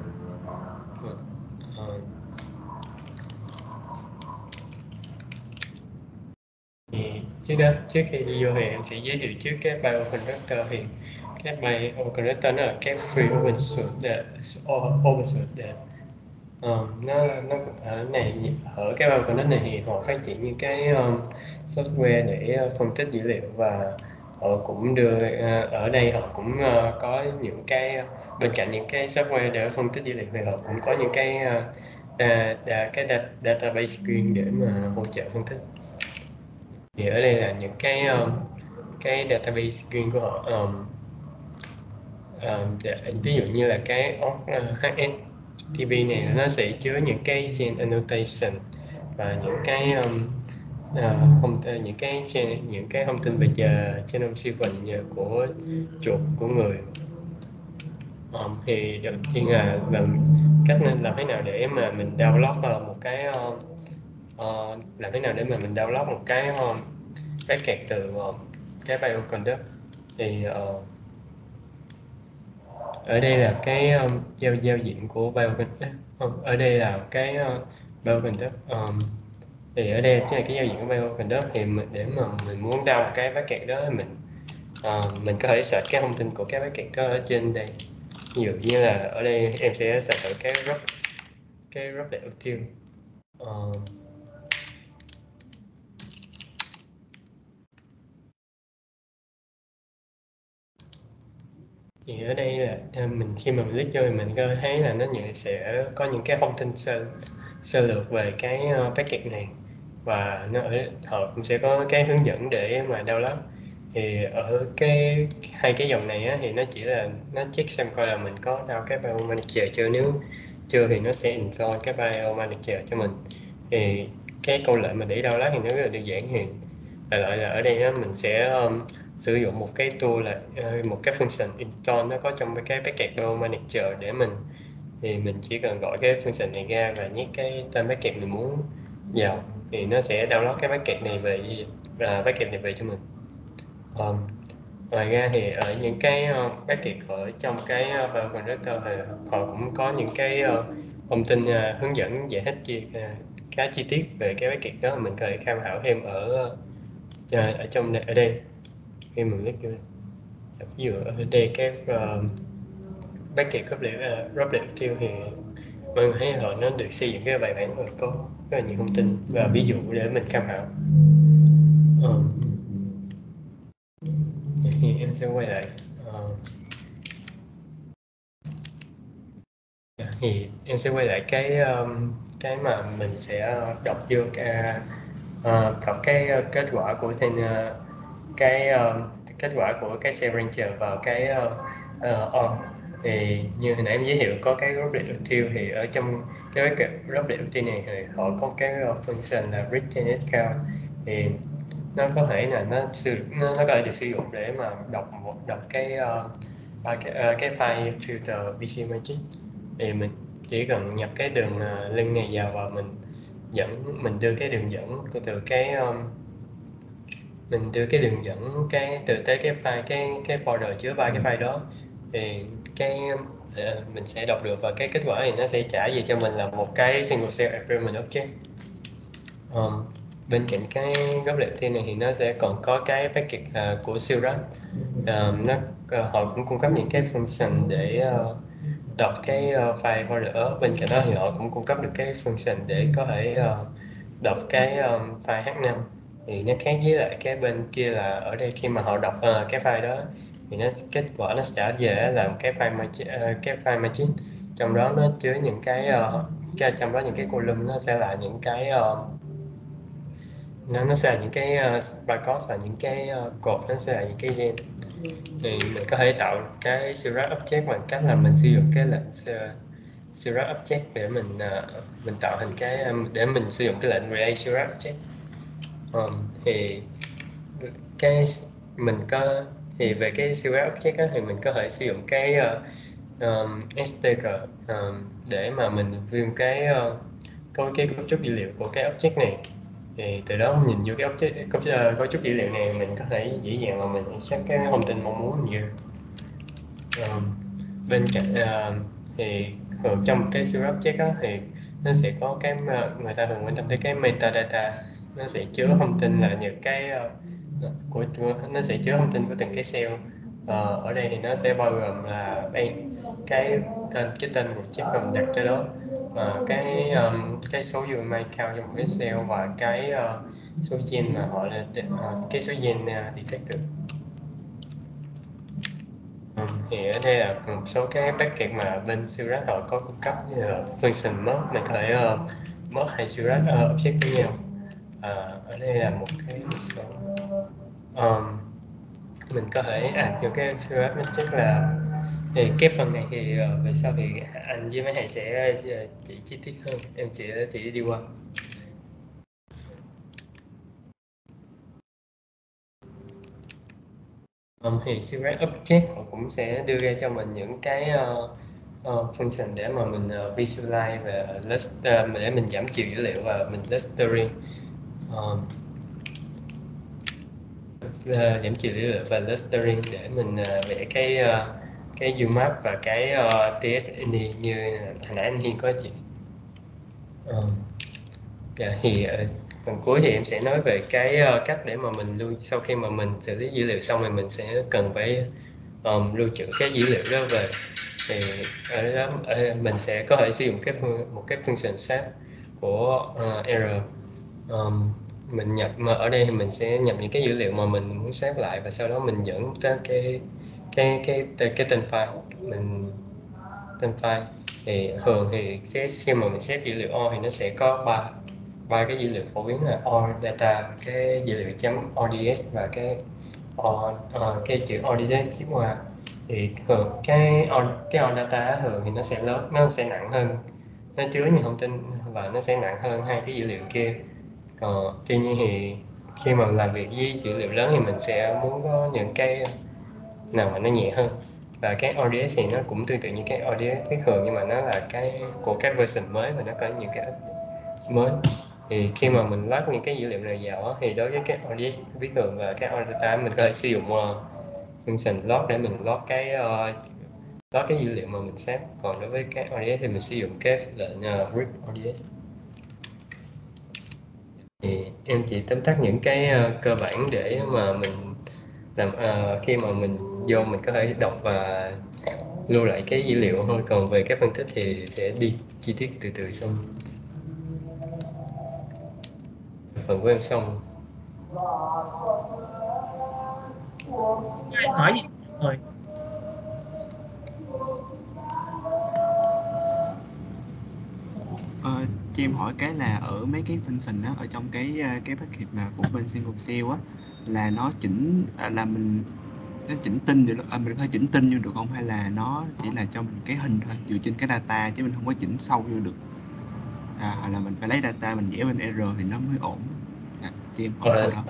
uh, thì trước đó trước khi đi vô thì em sẽ giới thiệu trước cái bioconductor. Thì cái bioconductor nó là cái free open source open source uh, nó nó ở này ở cái bioconductor này thì họ phát triển những cái um, software để phân tích dữ liệu, và họ cũng đưa uh, ở đây họ cũng uh, có những cái bên cạnh những cái software để phân tích dữ liệu thì họ cũng có những cái uh, đa, đa, cái da, database riêng để mà hỗ trợ phân tích. Thì ở đây là những cái um, cái database riêng của họ. Um, um, để, ví dụ như là cái uh, hát ét tê pê này nó sẽ chứa những cái gen annotation và những cái um, uh, không những cái những cái thông tin về genome sequence của chuột của người. Um, thì đầu tiên là làm cách nên làm thế nào để mà mình download một cái uh, uh, làm thế nào để mà mình download một cái uh, package từ uh, cái bioconduct. Thì uh, ở đây là cái um, giao giao diện của bioconduct. Không, ở đây là cái uh, bioconduct. Um, thì ở đây chính là cái giao diện của bioconduct. Thì mình, để mà mình muốn download cái package đó thì mình uh, mình có thể search cái thông tin của cái package đó ở trên đây. Ví dụ như là ở đây em sẽ search ở cái root cái root để ưu tiên. Uh, thì ở đây là mình khi mà mình click vô thì mình có thấy là nó nhận sẽ có những cái thông tin sơ sơ lược về cái uh, package này, và nó ở họ cũng sẽ có cái hướng dẫn để mà download. Thì ở cái hai cái dòng này á, thì nó chỉ là nó check xem coi là mình có download cái biomanager chưa, nếu chưa thì nó sẽ install cái biomanager cho mình. Thì cái câu lệnh mà để download thì nó rất là đơn giản. Thì đại loại là ở đây á, mình sẽ um, sử dụng một cái tool là uh, một cái function install nó có trong cái package biomanager để mình thì mình chỉ cần gọi cái function này ra và nhét cái tên package mình muốn vào thì nó sẽ download cái package này về và uh, package này về cho mình. Um, Ngoài ra thì ở những cái uh, package ở trong cái uh, bioconstructor thì họ cũng có những cái uh, thông tin uh, hướng dẫn giải thích chi uh, khá chi tiết về cái package đó, mình có thể tham khảo thêm ở uh, ở trong ở đây. Khi mình click vô ví dụ ở đây cái uh, package Roblet thì mọi người thấy họ nó được xây dựng cái bài bản và có rất là nhiều thông tin và ví dụ để mình tham khảo. Uh, thì em sẽ quay lại uh, thì em sẽ quay lại cái um, cái mà mình sẽ đọc vô cái uh, đọc cái kết quả của trên uh, cái uh, kết quả của cái cell ranger vào cái uh, uh, on. Thì như hồi nãy em giới thiệu có cái Roblet util, thì ở trong cái Roblet util này thì họ có cái function là read generate count, thì nó có thể là nó nó, nó có thể được sử dụng để mà đọc một đọc cái uh, cái, uh, cái file filter bê xê Magic. Thì mình chỉ cần nhập cái đường uh, link này vào và mình dẫn mình đưa cái đường dẫn của từ cái um, mình đưa cái đường dẫn cái từ tới cái file cái cái folder chứa ba cái file đó, thì cái uh, mình sẽ đọc được, và cái kết quả thì nó sẽ trả về cho mình là một cái single cell agreement object. Um, bên cạnh cái Roblet này thì nó sẽ còn có cái package uh, của Seurat. Uh, nó uh, họ cũng cung cấp những cái function để uh, đọc cái uh, file folder. Bên cạnh đó thì họ cũng cung cấp được cái function để có thể uh, đọc cái um, file H năm. Thì nó khác với lại cái bên kia là ở đây khi mà họ đọc uh, cái file đó thì nó kết quả nó trả về là cái file magic, uh, cái file magic, trong đó nó chứa những cái, uh, cái trong đó những cái column nó sẽ là những cái uh, nó nó sẽ là những cái uh, barcode, và những cái uh, cột nó sẽ là những cái gen. Thì mình có thể tạo cái Seurat object bằng cách là mình sử dụng cái lệnh Seurat object để mình uh, mình tạo thành cái um, để mình sử dụng cái lệnh create Seurat object. Um, thì cái mình có thì về cái Seurat object đó, thì mình có thể sử dụng cái uh, um, ét tê giê um, để mà mình view cái uh, có cái cấu trúc dữ liệu của cái object này. Thì từ đó nhìn vô cái object cấu, cấu trúc dữ liệu này mình có thể dễ dàng mà mình check cái thông tin mong muốn như um, bên cạnh uh, thì thường trong cái Seurat object đó thì nó sẽ có cái người ta thường quan tâm tới cái metadata, nó sẽ chứa thông tin là những cái uh, của nó sẽ chứa thông tin của từng cái cell. Uh, ở đây thì nó sẽ bao gồm là cái tên cái tên của chip mình đặt cho đó, uh, cái um, cái số u em i count trong một cái cell, và cái uh, số gen mà họ là uh, cái số gen uh, detect được. Um, thì ở đây là một số cái package mà bên Seurat họ có cung cấp, như là function merge, mình có thể uh, merge hai Seurat uh, object với nhau. Uh, ở đây là một cái số um, mình có thể add cho cái Seurat object là thì cái phần này thì uh, về sau thì anh với mấy thầy sẽ uh, chỉ chi tiết hơn, em sẽ chỉ đi qua. Um, thì Seurat object họ cũng sẽ đưa ra cho mình những cái uh, uh, function để mà mình uh, visualize và list, uh, để mình giảm chiều dữ liệu và mình clustering, uh, uh, giảm chiều dữ liệu và clustering để mình uh, vẽ cái uh, cái u map và cái uh, tê ét en i như hồi nãy anh Hiên có chỉ. Uh, yeah, thì uh, phần cuối thì em sẽ nói về cái uh, cách để mà mình lưu, sau khi mà mình xử lý dữ liệu xong thì mình sẽ cần phải um, lưu trữ cái dữ liệu đó về. Thì ở đó ở, mình sẽ có thể sử dụng cái một cái function save của uh, error. Um, mình nhập mà ở đây thì mình sẽ nhập những cái dữ liệu mà mình muốn save lại, và sau đó mình dẫn tới cái cái cái cái, cái tên file mình tên file. Thì thường thì sẽ khi mà mình save dữ liệu O thì nó sẽ có ba ba cái dữ liệu phổ biến là O data, cái dữ liệu chấm .ods và cái O, uh, cái chữ ods tiếp qua. Thì thường cái cái O data thường thì nó sẽ lớn, nó sẽ nặng hơn, nó chứa nhiều thông tin và nó sẽ nặng hơn hai cái dữ liệu kia. Còn tuy nhiên thì khi mà làm việc với dữ liệu lớn thì mình sẽ muốn có những cái nào mà nó nhẹ hơn, và cái o đê ét thì nó cũng tương tự như cái o đê ét viết thường, nhưng mà nó là cái của các version mới và nó có những cái mới. Thì khi mà mình load những cái dữ liệu này vào thì đối với cái o đê ét viết thường và cái O Data mình có thể sử dụng uh, function load để mình load cái uh, load cái dữ liệu mà mình xếp. Còn đối với cái o đê ét thì mình sử dụng cái lệnh uh, read o đê ét. Thì em chỉ tóm tắt những cái uh, cơ bản để mà mình làm uh, khi mà mình vô mình có thể đọc và lưu lại cái dữ liệu thôi. Còn về cái phân tích thì sẽ đi chi tiết từ từ xong. Phần của em xong. Ai hỏi gì rồi? Ờ, cho em hỏi cái là ở mấy cái function đó, ở trong cái ờ, cái package mà của bên single cell á, là nó chỉnh à, là mình nó chỉnh tin được à, mình có thể chỉnh tin vô được không, hay là nó chỉ là cho mình cái hình thôi dựa trên cái data chứ mình không có chỉnh sâu vô được, à, hoặc là mình phải lấy data mình vẽ bên error thì nó mới ổn. À, cho em hỏi Ờ. câu đó.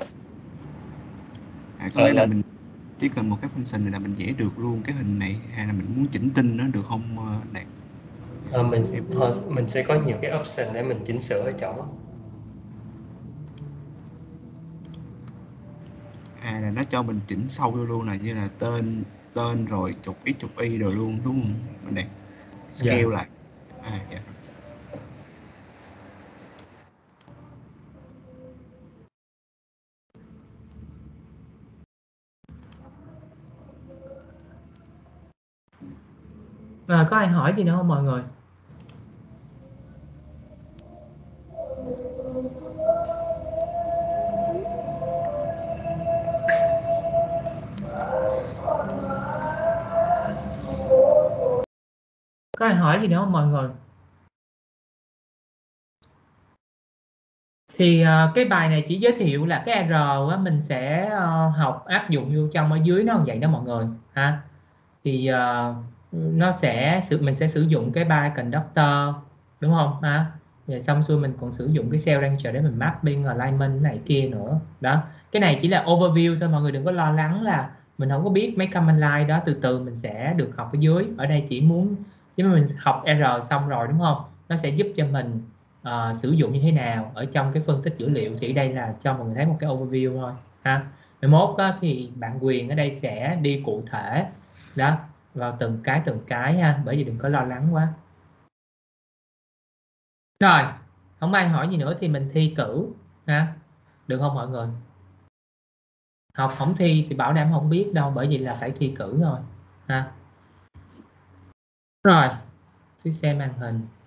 À, có Ờ, nghĩa là là- mình chỉ cần một cái function này là mình vẽ được luôn cái hình này, hay là mình muốn chỉnh tin nó được không ờ, Đạt? Ờ, mình thôi, mình sẽ có nhiều cái option để mình chỉnh sửa ở chỗ. À, là nó cho mình chỉnh sâu vô luôn, là như là tên tên rồi chục x chục y rồi luôn đúng không mình Đạt? Scale Dạ. lại. À, dạ. À, có ai hỏi gì nữa không mọi người? Có ai hỏi gì nữa không mọi người? Thì uh, cái bài này chỉ giới thiệu là cái R á, mình sẽ uh, học áp dụng vô trong ở dưới nó vậy đó mọi người ha. Thì uh, nó sẽ sự mình sẽ sử dụng cái biconductor đúng không ha. Rồi xong xuôi mình còn sử dụng cái cell rancher để mình mapping alignment này kia nữa đó. Cái này chỉ là overview thôi, mọi người đừng có lo lắng là mình không có biết mấy command line đó, từ từ mình sẽ được học ở dưới. Ở đây chỉ muốn nếu mà mình học R xong rồi đúng không, nó sẽ giúp cho mình uh, sử dụng như thế nào ở trong cái phân tích dữ liệu. Thì đây là cho mọi người thấy một cái overview thôi ha. Mai mốt á, thì bạn Quyền ở đây sẽ đi cụ thể đó vào từng cái từng cái ha, bởi vì đừng có lo lắng quá. Rồi không ai hỏi gì nữa thì mình thi cử ha, được không mọi người? Học không thi thì bảo đảm không biết đâu, bởi vì là phải thi cử rồi ha. Rồi tôi xem màn hình.